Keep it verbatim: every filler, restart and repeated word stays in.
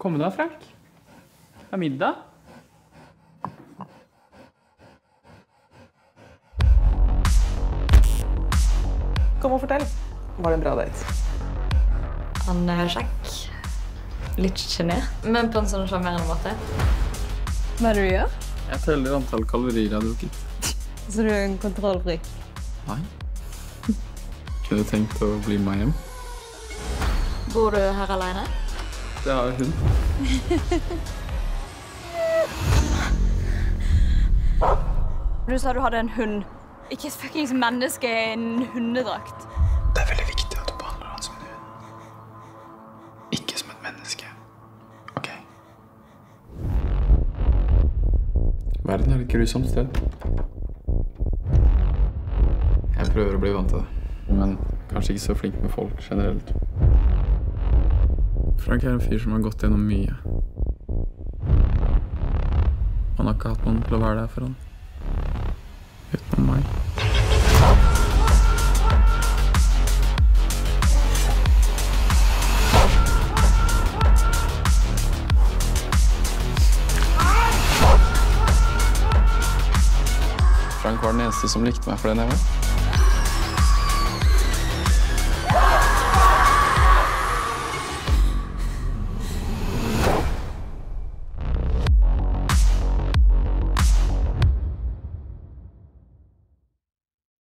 Kom deg, Frank. Det er middag. Kom og fortell. Var det en bra date? Han er kjekk. Litt genert, men på en sånn sjarmerende måte. Hva er det du gjør? Jeg teller antall kalorier jeg har drukket. Så du er en kontrollfri? Nei. Kunne du tenkt å bli med meg hjem? Bor du her alene? Det har hun. Du sa du hadde en hund. Ikke et fuckings menneske i en hundedrakt. Det er veldig viktig at du behandler han som en hund. Ikke som et menneske. Ok? Verden er et grusomt sted. Jeg prøver å bli vant til det, men kanskje ikke så flink med folk generelt. Frank er en fyr som har gått gjennom mye. Han har ikke hatt noen til å være der for han. Utenom meg. Frank var den eneste som likte meg for den jeg var.